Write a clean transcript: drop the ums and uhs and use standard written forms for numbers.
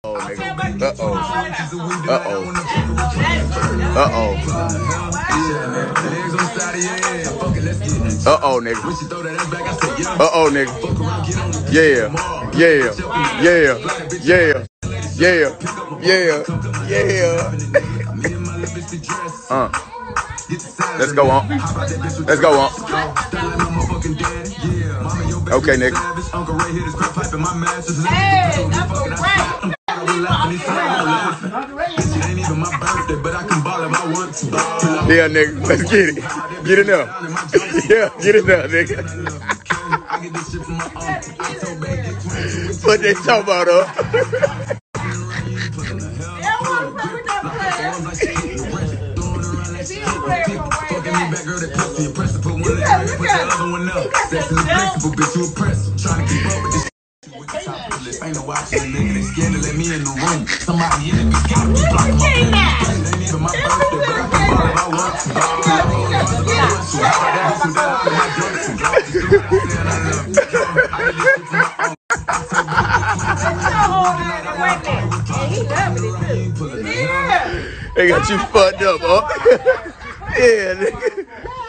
Uh-oh, nigga. Uh-oh. Uh-oh. Uh-oh. Uh-oh, nigga. Uh-oh, nigga. Yeah. Yeah. Yeah. Yeah. Yeah. Yeah. Yeah. Let's go on. Let's go on. Okay, nigga. Hey, Uncle Ray. Yeah, nigga. Let's get it. Get it up. Yeah, get it up, nigga. What they talking about, Ain't no watching a nigga, they scared to let me in the room. Somebody in it, got me blocking my phone. Ain't even my birthday, but I can ball if I want to. They got you fucked up, huh? Yeah, nigga.